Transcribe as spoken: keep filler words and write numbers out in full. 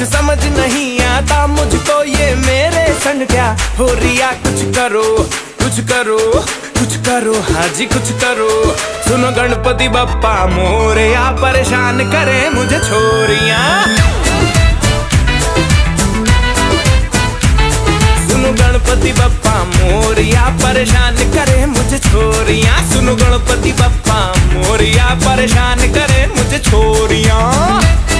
कुछ समझ नहीं आता मुझको ये मेरे संग क्या हो रिया। कुछ करो कुछ करो कुछ करो, हाँ जी कुछ करो। सुनो गणपति बप्पा मोरया, परेशान करे मुझे छोरियां। सुनो गणपति बप्पा मोरया, परेशान करे मुझे छोरियां। सुनो गणपति बप्पा मोरया, परेशान करे मुझे छोरियां।